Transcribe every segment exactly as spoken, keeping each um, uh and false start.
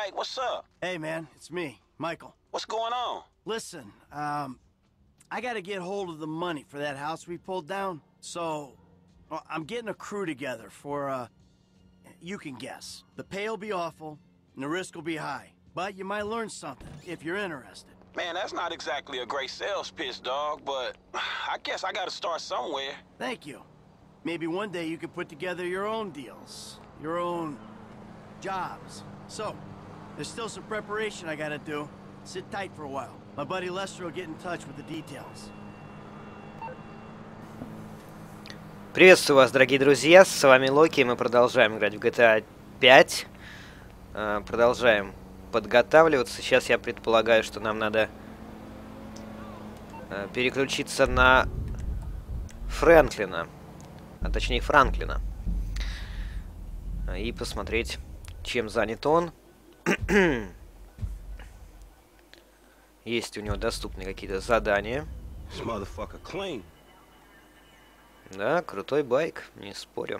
Mike, what's up? Hey, man, it's me, Michael. What's going on? Listen, um, I gotta get hold of the money for that house we pulled down, so well, I'm getting a crew together for, uh, you can guess. The pay will be awful, and the risk will be high, but you might learn something if you're interested. Man, that's not exactly a great sales pitch, dog, but I guess I gotta start somewhere. Thank you. Maybe one day you could put together your own deals, your own jobs. So, there's still some preparation I gotta do. Sit tight for a while. My buddy Lester will get in touch with the details. Приветствую вас, дорогие друзья, с вами Локи, и мы продолжаем играть в джи ти эй пять. Продолжаем подготавливаться. Сейчас я предполагаю, что нам надо переключиться на Фрэнклина, а точнее Франклина, и посмотреть, чем занят он. Есть у него доступны какие-то задания. Да, крутой байк, не спорю.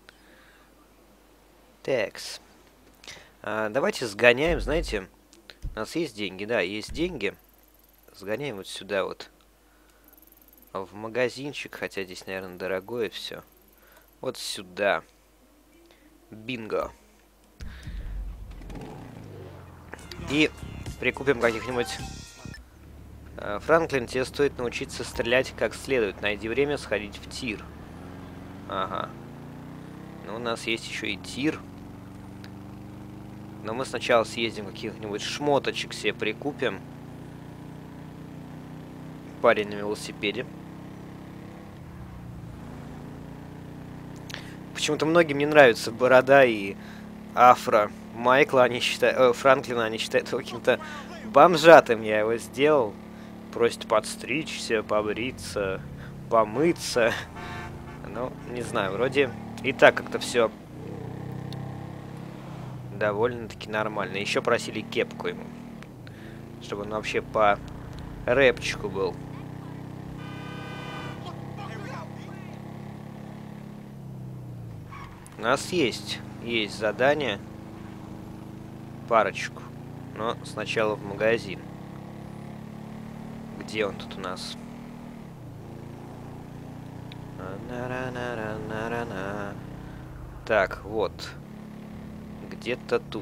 Такс. А, давайте сгоняем, знаете, у нас есть деньги, да, есть деньги. Сгоняем вот сюда вот. В магазинчик, хотя здесь, наверное, дорогое все. Вот сюда. Бинго. И прикупим каких-нибудь... Франклин, тебе стоит научиться стрелять как следует. Найди время сходить в тир. Ага. Ну, у нас есть еще и тир. Но мы сначала съездим каких-нибудь шмоточек себе прикупим. Парень на велосипеде. Почему-то многим не нравится борода и афро Майкла, они считают, э, Франклина, они считают его каким-то бомжатым. Я его сделал. Просит подстричься, побриться, помыться. Ну, не знаю, вроде и так как-то все довольно-таки нормально. Еще просили кепку ему, чтобы он вообще по рэпчику был. У нас есть, есть задание. Парочку. Но сначала в магазин. Где он тут у нас? Так, вот. Где-то тут.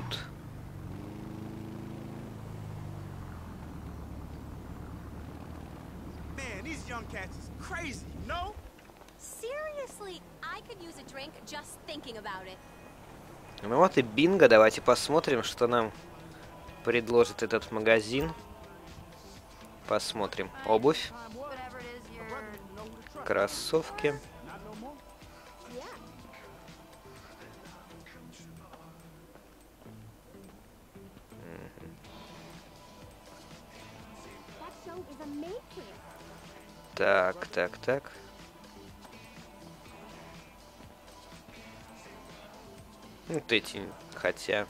Ну вот и бинго. Давайте посмотрим, что нам предложит этот магазин. Посмотрим. Обувь. Кроссовки. Так, так, так. Вот эти, хотя...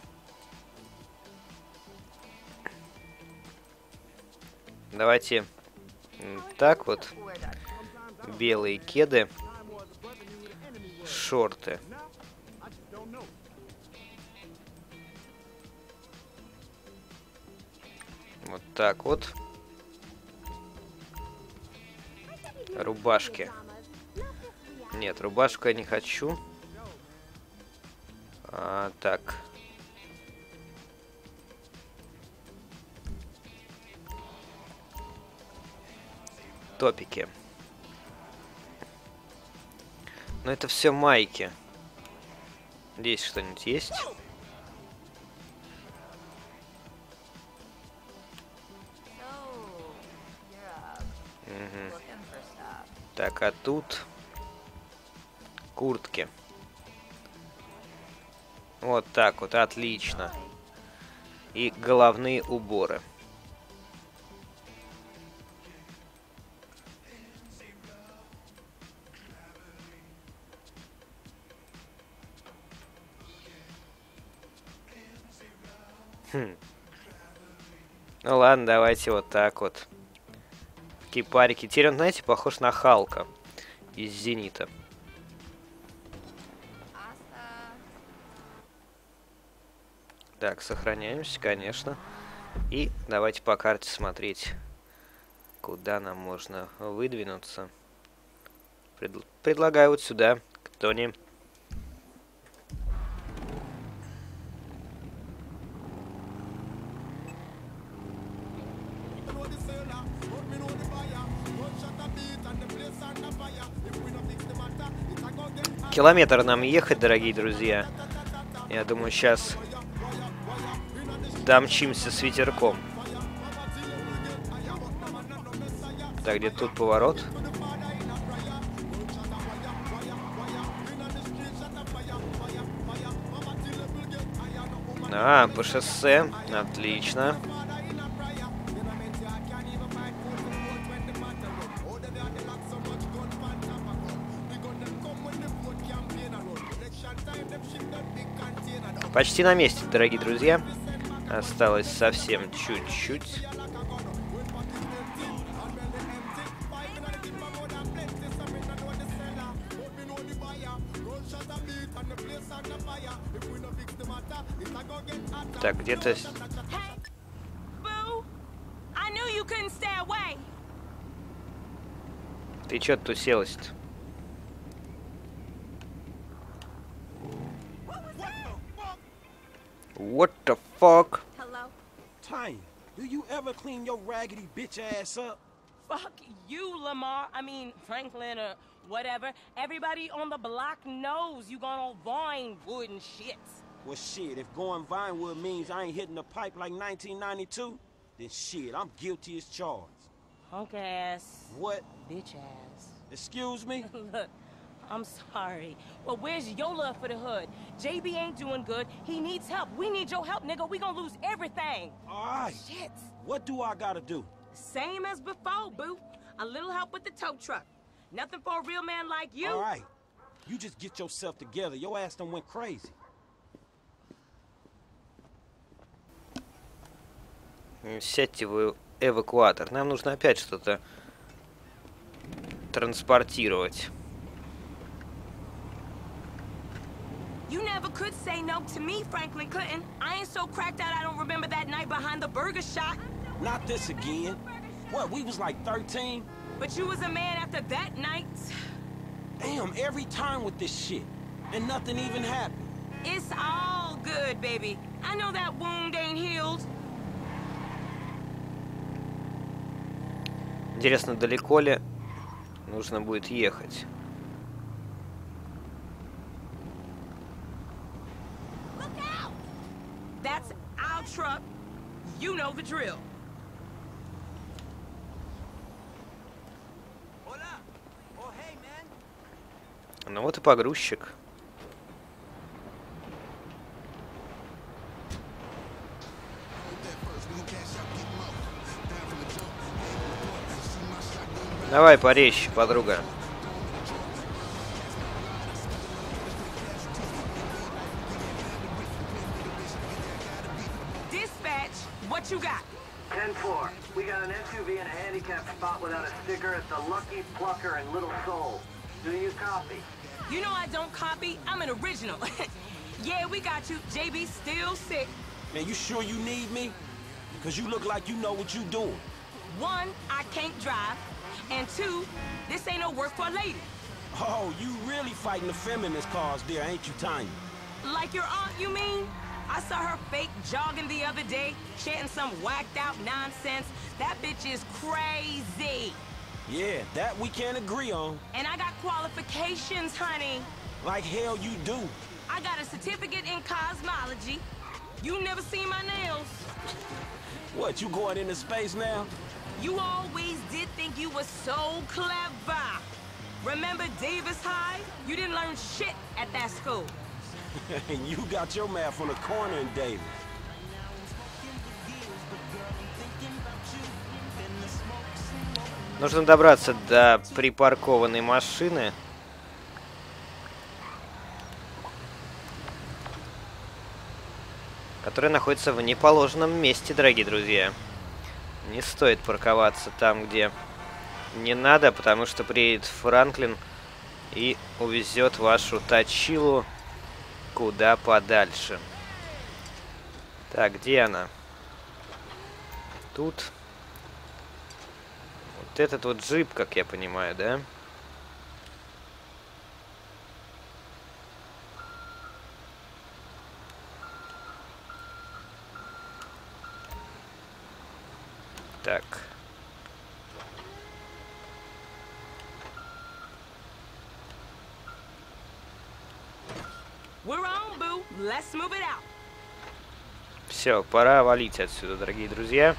Давайте так вот. Белые кеды. Шорты. Вот так вот. Рубашки. Нет, рубашку я не хочу. А, так. Топики. Но это все майки. Здесь что-нибудь есть? Угу. Так, а тут куртки. Вот так вот, отлично. И головные уборы. Хм. Ну ладно, давайте вот так вот. Кипарики. Теперь он, знаете, похож на Халка из Зенита. Так, сохраняемся, конечно. И давайте по карте смотреть, куда нам можно выдвинуться. Пред... Предлагаю вот сюда, к Тони. Километр нам ехать, дорогие друзья. Я думаю, сейчас домчимся с ветерком. Так, где тут поворот? А, по шоссе. Отлично. Почти на месте, дорогие друзья. Осталось совсем чуть-чуть. Так, где-то... Ты чё тут уселась-то? What the fuck? Hello? Tanya, do you ever clean your raggedy bitch ass up? Fuck you, Lamar. I mean, Franklin or whatever. Everybody on the block knows you gone on Vinewood and shit. Well, shit, if going Vinewood means I ain't hitting the pipe like nineteen ninety-two, then shit, I'm guilty as charged. Punk ass. What? Bitch ass. Excuse me? Look, I'm sorry. Well, where's your love for the hood? J B ain't doing good. He needs help. We need your help, nigga. We gonna lose everything. All right. Shit. What do I gotta do? Same as before, boo. A little help with the tow truck. Nothing for a real man like you. All right. You just get yourself together. Your ass done went crazy. Сядьте в эвакуатор. Нам нужно опять что-то транспортировать. You never could say no to me, Franklin Clinton. I ain't so cracked out I don't remember that night behind the burger shop. Not this again. What, we was like thirteen? But you was a man after that night. Damn, every time with this shit. And nothing even happened. It's all good, baby. I know that wound ain't healed. Интересно, далеко ли нужно будет ехать? That's our truck. You know the drill. Ну вот и погрузчик. Давай порезче, подруга. Dispatch, what you got? ten four. We got an S U V in a handicapped spot without a sticker at the Lucky Plucker in Little Seoul. Do you copy? You know I don't copy. I'm an original. Yeah, we got you. J B still sick. Man, you sure you need me? Because you look like you know what you doing. One, I can't drive. And two, this ain't no work for a lady. Oh, you really fighting the feminist cause there, ain't you, Tanya? Like your aunt, you mean? I saw her fake jogging the other day, chanting some whacked out nonsense. That bitch is crazy. Yeah, that we can't agree on. And I got qualifications, honey. Like hell you do. I got a certificate in cosmology. You never seen my nails. What, you going into space now? You always did think you were so clever. Remember Davis High? You didn't learn shit at that school. And you got your math on the corner in Davis. Нужно добраться до припаркованной машины. Которая находится в неположенном месте, дорогие друзья. Не стоит парковаться там, где не надо, потому что приедет Франклин и увезет вашу точилу куда подальше. Так, где она? Тут. Вот этот вот джип, как я понимаю, да? Так. We're on, boo. Let's move it out. Все, пора валить отсюда, дорогие друзья.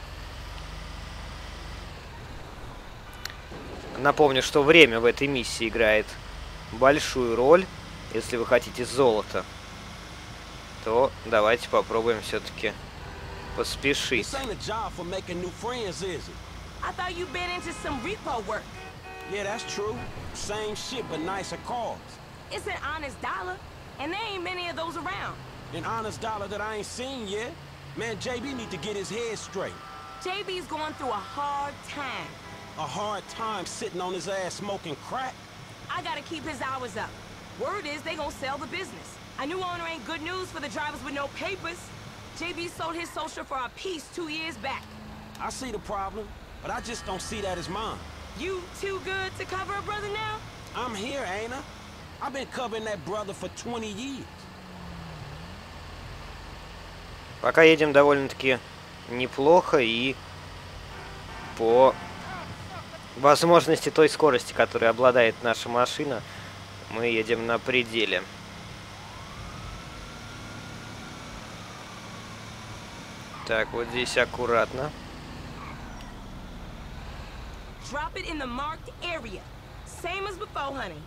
Напомню, что время в этой миссии играет большую роль. Если вы хотите золото, то давайте попробуем все-таки поспешить. This ain't a job for making new friends, is it? I thought you'd been into some repo work. Yeah, that's true. Same shit, but nicer cars. It's an honest dollar, and there ain't many of those around. An honest dollar that I ain't seen yet. Man, J B need to get his head straight. J B's going through a hard time. A hard time sitting on his ass smoking crack. I gotta keep his hours up. Word is they gonna sell the business. A new owner ain't good news for the drivers with no papers. J B sold his social for a piece two years back. I see the problem, but I just don't see that as mine. You too good to cover a brother now? I'm here, ain't I? I've been covering that brother for twenty years. Пока едем довольно-таки неплохо и по возможности той скорости, которой обладает наша машина, мы едем на пределе. Так, вот здесь аккуратно. Drop it in the marked area. Same as before, honey.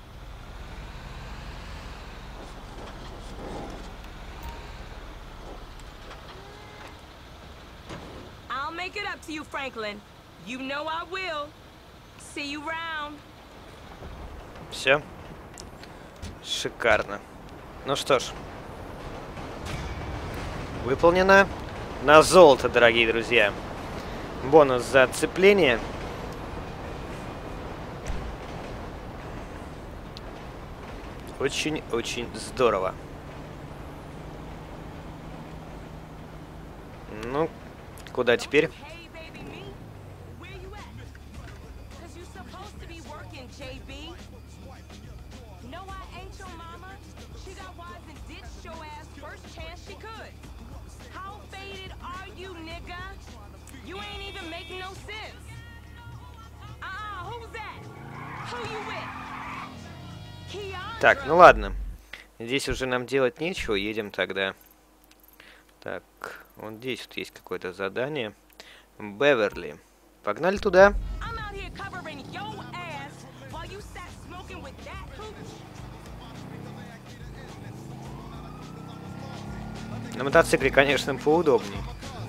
I'll make it up to you, Franklin. You know I will. See you round. Все. Шикарно. Ну что ж. Выполнено. На золото, дорогие друзья. Бонус за отцепление. Очень-очень здорово. Ну, куда теперь? Hey, baby, me? Where you at? Cause you supposed to be working, J B. No, I ain't your mama. She got wise and ditched your ass first chance she could. How faded are you, nigga? You ain't even making no sense. Uh-uh, who's that? Who you with? Keandra? Так, ну ладно. Здесь уже нам делать нечего. Едем тогда. Так, вот здесь вот есть какое-то задание. Беверли. Погнали туда. I'm out here covering your ass while you sat smoking with that hooch. На мотоцикле, конечно, поудобнее.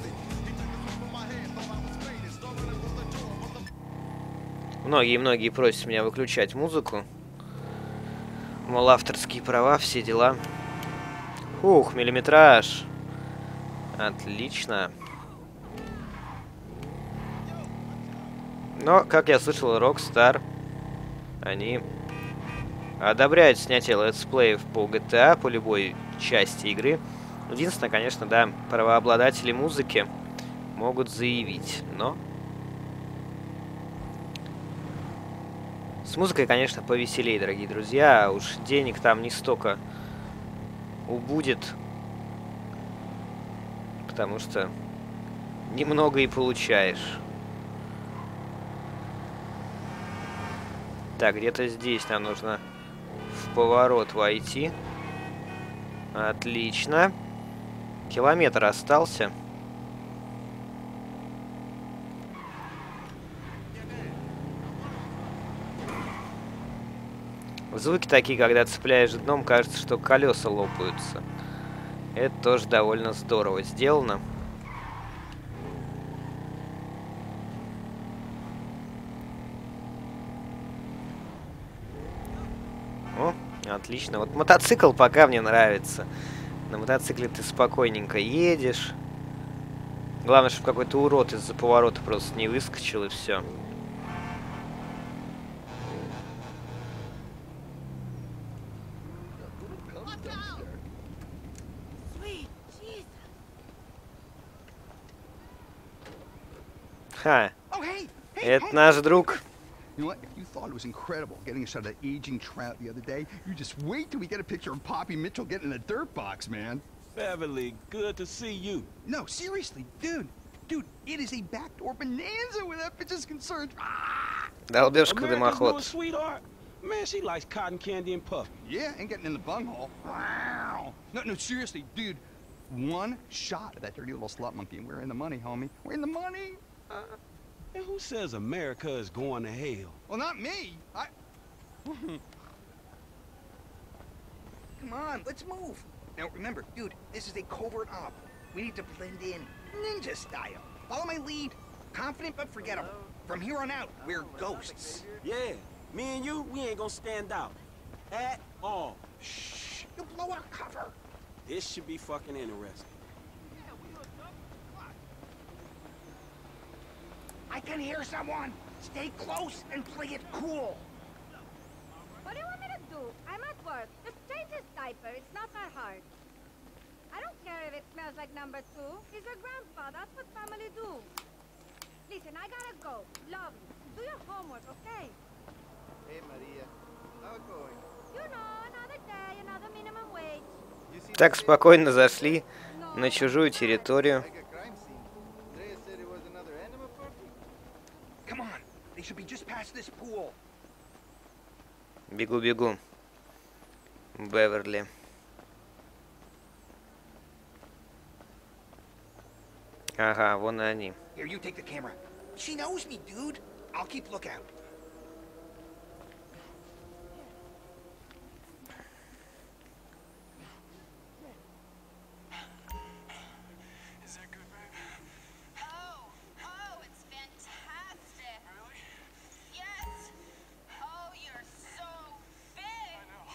Многие-многие просят меня выключать музыку. Мол, авторские права, все дела. Ух, миллиметраж. Отлично. Но, как я слышал, Rockstar, они одобряют снятие летсплеев по джи ти эй, по любой части игры. Единственное, конечно, да, правообладатели музыки могут заявить, но... С музыкой, конечно, повеселее, дорогие друзья. Уж денег там не столько убудет, потому что немного и получаешь. Так, где-то здесь нам нужно в поворот войти. Отлично. Километр остался. Звуки такие, когда цепляешь дном, кажется, что колеса лопаются. Это тоже довольно здорово сделано. О, отлично. Вот мотоцикл пока мне нравится. На мотоцикле ты спокойненько едешь. Главное, чтобы какой-то урод из-за поворота просто не выскочил, и все. Ха, Oh, hey, hey, это hey. наш друг. You know what? If you thought it was incredible getting a shot of that aging trout the other day, you just wait till we get a picture of Poppy Mitchell getting in a dirt box, man. Beverly, good to see you. No, seriously, dude. Dude, it is a backdoor bonanza where that bitch is concerned. Ah! Долбежка America's дымоход. newest sweetheart? Man, she likes cotton candy and puff. Yeah, and getting in the bunghole. Wow. No, no, seriously, dude. One shot of that dirty little slut monkey, and we're in the money, homie. We're in the money. Uh, and who says America is going to hell? Well, not me. I. Come on, let's move. Now, remember, dude, this is a covert op. We need to blend in, ninja style. Follow my lead. Confident but forgettable. From here on out, we're ghosts. Yeah, me and you, we ain't gonna stand out. At all. Shh, you'll blow our cover. This should be fucking interesting. I can hear someone. Stay close and play it cool. What do you want me to do? I'm at work. Just change his diaper. It's not that hard. I don't care if it smells like number two. He's your grandpa. That's what family do. Listen, I gotta go. Love you. Do your homework, okay? Hey, Maria. How it going? You know, another day, another minimum wage. You see Так the спокойно зашли на чужую территорию. like a crime scene. Andrea said it was another animal party. Come on. They should be just past this pool. Бегу-бегу. Беверли. Ага, вон они. Here, you take the camera. She knows me, dude. I'll keep lookout. Is that good, babe? Oh, oh, it's fantastic. Really? Yes. Oh, you're so big. I know.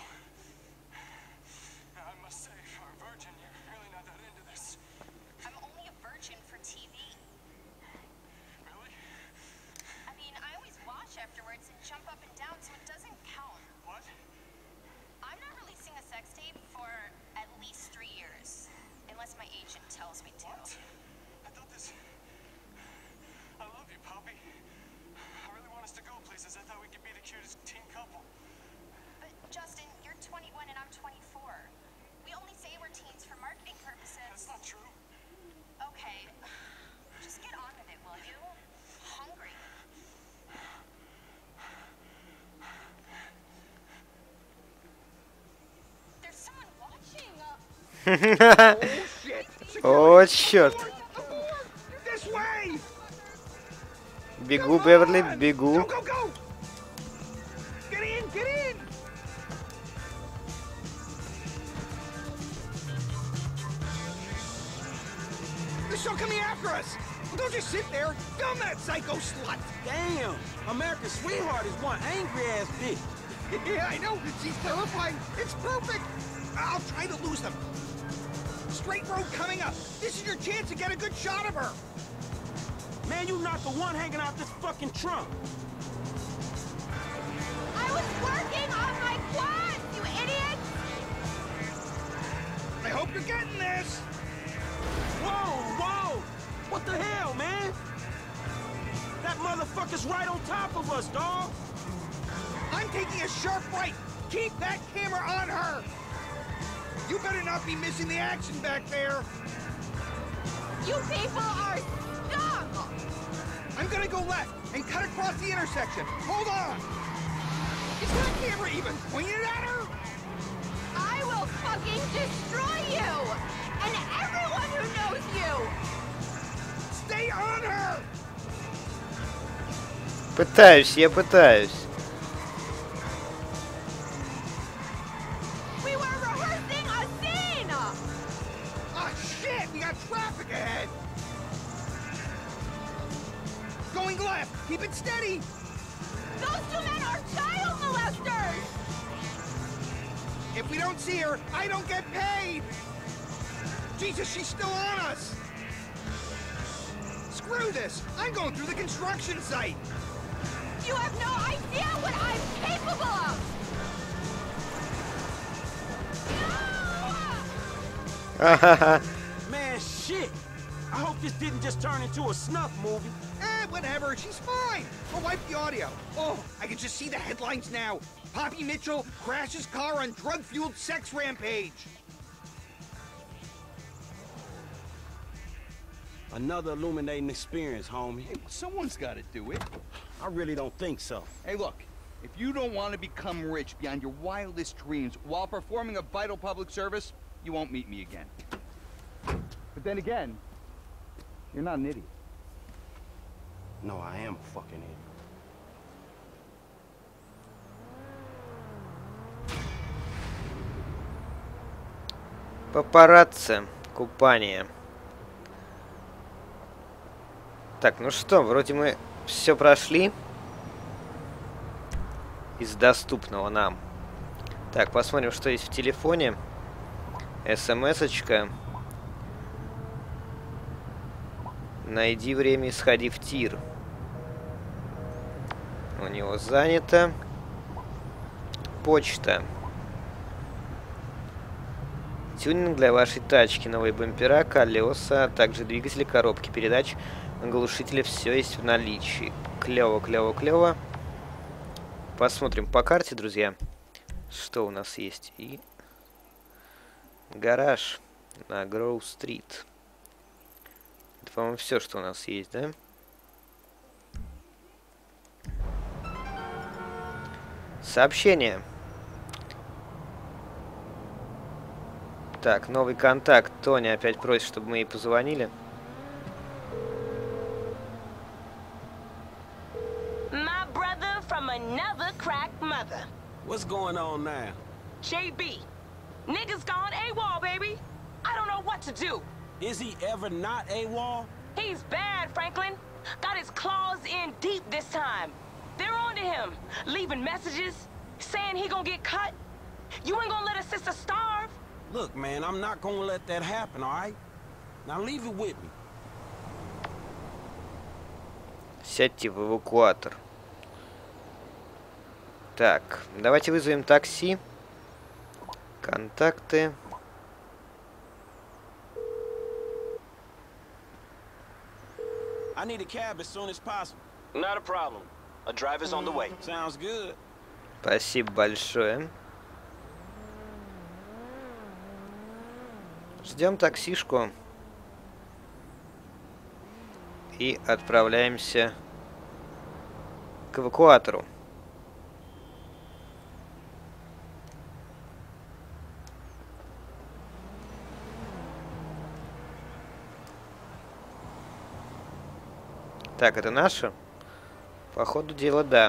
I must say, for a virgin, you're really not that into this. I'm only a virgin for T V. Really? I mean, I always watch afterwards and jump up and down, so it doesn't count. What? I'm not releasing a sex tape for at least three years, unless my agent tells me to. What? I thought this... I love you, Poppy. I really want us to go places. I thought we could be the cutest teen couple. But Justin, you're twenty-one and I'm twenty-four. We only say we're teens for marketing purposes. That's not true. Okay, just get on with it, will you? Hungry. There's someone watching. Uh, О, черт. This way! Бегу, Беверли, бегу. Go, go, go! Get in, get in! They're still coming after us! Well, don't just sit there! Film that psycho slut! Damn, America's sweetheart is one angry ass bitch. Yeah, I know! She's terrifying! It's perfect! I'll try to lose them! Straight road coming up! This is your chance to get a good shot of her! Man, you not the one hanging out this fucking trunk. I was working on my quad, you idiot! I hope you're getting this! Whoa, whoa! What the hell, man? That motherfucker's right on top of us, dawg. I'm taking a sharp right! Keep that camera on her! You better not be missing the action back there! You people are dumb! I'm gonna go left and cut across the intersection. Hold on! Is that camera even pointed at her? I will fucking destroy you! And everyone who knows you! Stay on her! Пытаюсь, я пытаюсь. We were rehearsing a scene! Ah, shit! We got traffic ahead! Going left! Keep it steady! Those two men are child molesters! If we don't see her, I don't get paid! Jesus, she's still on us! Screw this! I'm going through the construction site! You have no idea what I'm capable of! Ахаха. Man, shit. I hope this didn't just turn into a snuff movie. Eh, whatever. She's fine. I'll wipe the audio. Oh, I can just see the headlines now. Poppy Mitchell crashes car on drug-fueled sex rampage. Another illuminating experience, homie. Hey, someone's got to do it. I really don't think so. Hey, look. If you don't want to become rich beyond your wildest dreams while performing a vital public service, you won't meet me again. But then again, you're not an idiot. No, I am a fucking idiot. Папарацци. Купание. Так, ну что, вроде мы все прошли из доступного нам. Так, посмотрим, что есть в телефоне. СМС-очка. Найди время и сходи в тир. У него занято. Почта. Тюнинг для вашей тачки. Новые бампера, колеса, а также двигатели, коробки передач, глушители. Все есть в наличии. Клево, клево, клево. Посмотрим по карте, друзья, что у нас есть. И гараж на Гроу-стрит. Это, по-моему, все, что у нас есть, да? Сообщение. Так, новый контакт. Тоня опять просит, чтобы мы ей позвонили. My brother from another crack mother. What's going on now? J B. Niggas gone AWOL, baby. I don't know what to do. Is he ever not AWOL? He's bad, Franklin. Got his claws in deep this time. They're on to him, leaving messages, saying he gonna get cut. You ain't gonna let a sister starve. Look, man, I'm not gonna let that happen, all right? Now leave it with me. Сядьте в эвакуатор. Так, давайте вызовем такси. Контакты. I need a cab as soon as possible. Not a problem. A driver's on the way. Sounds good. Спасибо большое. Ждем таксишку. И отправляемся к эвакуатору. Так, это наше? По ходу дела, да.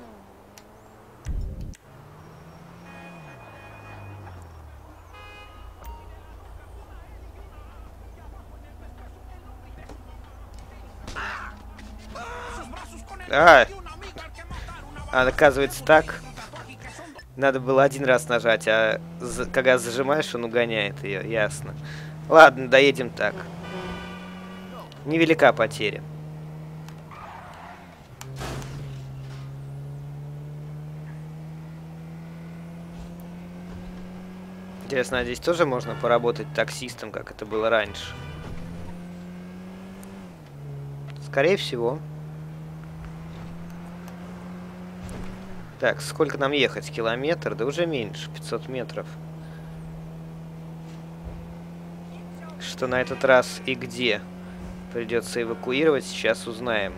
А, а, оказывается так. Надо было один раз нажать, а за, когда зажимаешь, он угоняет ее, ясно. Ладно, доедем так. Невелика потеря. Интересно, а здесь тоже можно поработать таксистом, как это было раньше? Скорее всего. Так, сколько нам ехать? Километр? Да уже меньше, пятьсот метров. Что на этот раз и где придется эвакуировать, сейчас узнаем.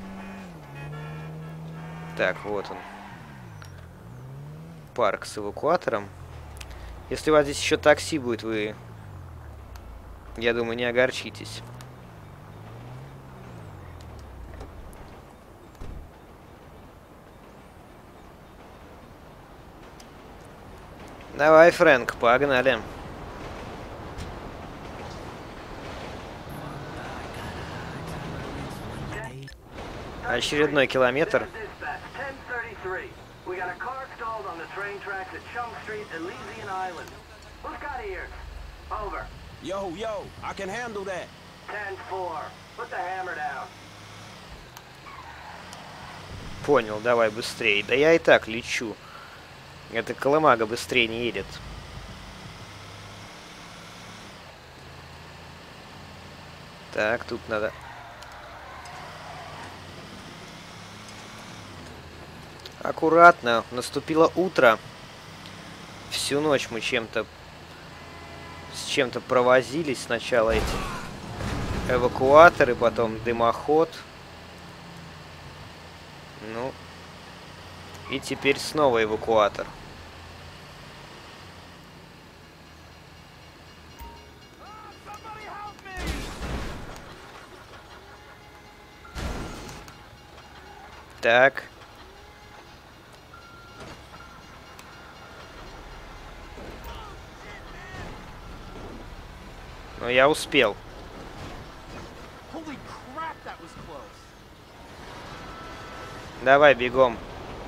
Так, вот он. Парк с эвакуатором. Если у вас здесь еще такси будет, вы, я думаю, не огорчитесь. Давай, Фрэнк, погнали. Очередной километр. Yo, yo, I can handle that. ten four. Put the hammer down. Понял, давай быстрее. Да я и так лечу. Эта колымага быстрее не едет. Так, тут надо Аккуратно. Наступило утро. Всю ночь мы чем-то... С чем-то провозились. Сначала эти эвакуаторы, потом дымоход. Ну... И теперь снова эвакуатор. Так. Но я успел. Давай, бегом.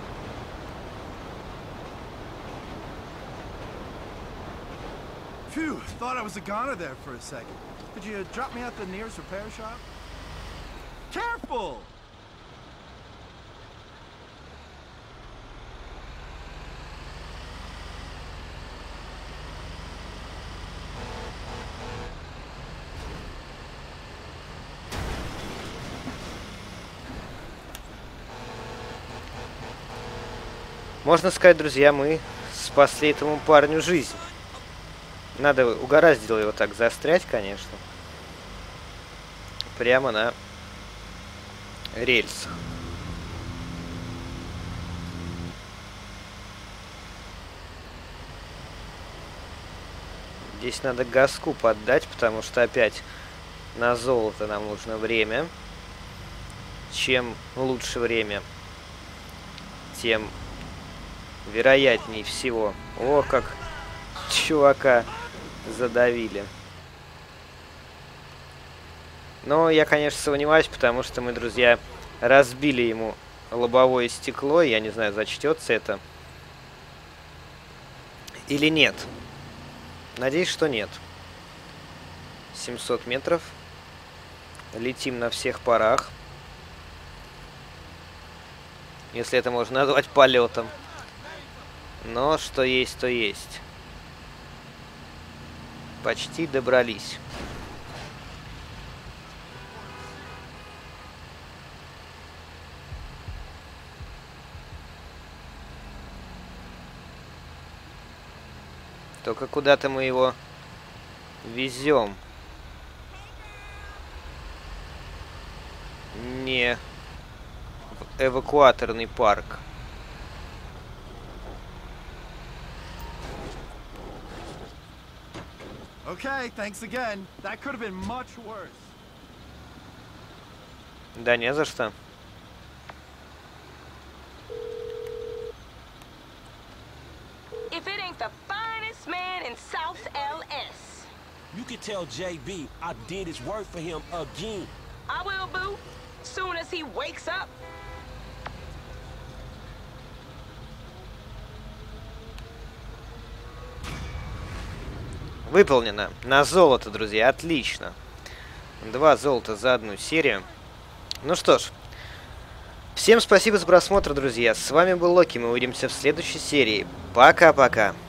Phew, thought I was a goner there for a second. Could you drop me at the nearest repair shop? Careful! Можно сказать, друзья, мы спасли этому парню жизнь. Надо угораздило его так застрять, конечно. Прямо на рельсах. Здесь надо газку поддать, потому что опять на золото нам нужно время. Чем лучше время, тем вероятней всего. О, как чувака задавили. Но я, конечно, сомневаюсь, потому что мы, друзья, разбили ему лобовое стекло. Я не знаю, зачтется это или нет. Надеюсь, что нет. семьсот метров. Летим на всех парах. Если это можно назвать полетом. Но что есть, то есть. Почти добрались. Только куда-то мы его везем. Не в эвакуаторный парк. Okay, thanks again. That could have been much worse. Да не за что. If it ain't the finest man in South L S. You can tell J B I did his work for him again. I will, boo. Soon as he wakes up. Выполнено. На золото, друзья. Отлично. Два золота за одну серию. Ну что ж. Всем спасибо за просмотр, друзья. С вами был Локи. Мы увидимся в следующей серии. Пока-пока.